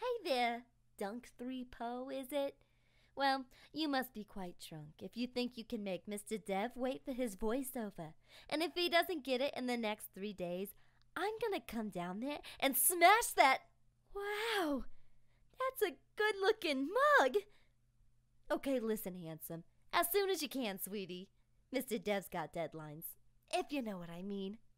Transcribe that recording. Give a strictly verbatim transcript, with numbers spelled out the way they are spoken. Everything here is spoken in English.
Hey there, Dunk three P O, is it? Well, you must be quite drunk if you think you can make Mister Dev wait for his voiceover. And if he doesn't get it in the next three days, I'm gonna come down there and smash that. Wow, that's a good-looking mug. Okay, listen, handsome. As soon as you can, sweetie. Mister Dev's got deadlines, if you know what I mean.